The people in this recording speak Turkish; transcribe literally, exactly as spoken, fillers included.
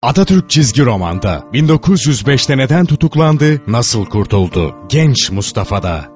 Atatürk çizgi romanda bin dokuz yüz beşte neden tutuklandı, nasıl kurtuldu? Genç Mustafa'da.